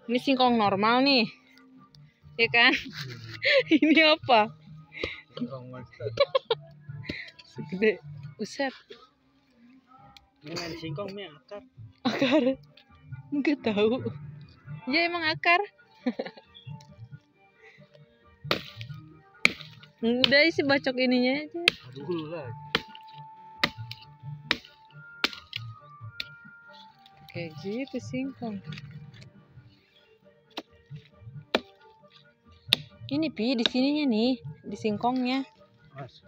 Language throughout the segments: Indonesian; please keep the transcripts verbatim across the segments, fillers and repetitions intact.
Ini singkong normal nih, ya kan? Ini apa? Singkong monster. Segede, uset. Ini main singkong nih akar. Akar? Enggak tahu. Ya emang akar. Udah isi bacok ininya aja. Aduh lah. Kayak gitu singkong. Ini Pi di sininya nih, di singkongnya. Mas.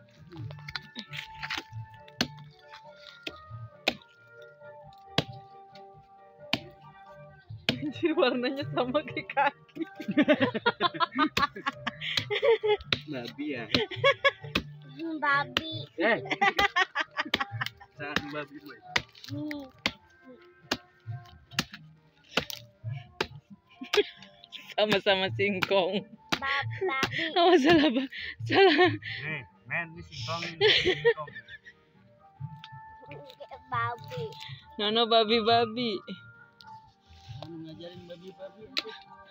Anjir, warnanya sama kayak kaki. Babi ya. Babi. Eh. Sangat babi boy. Hmm. Sama-sama singkong. Babi. Oh salah, Pak. Salah. Nih, men ini singkong ini singkong. Babi. Nono babi-babi. Kamu ngajarin babi-babi itu.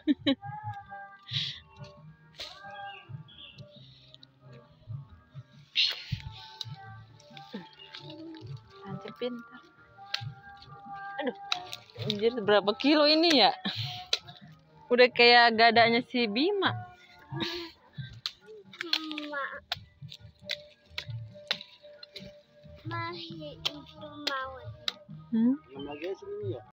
Anjir pintar. Aduh, anjir berapa kilo ini ya? Udah kayak gadanya si Bima. Ma. Mahi itu mau. Hmm? Yang lagi sini ya.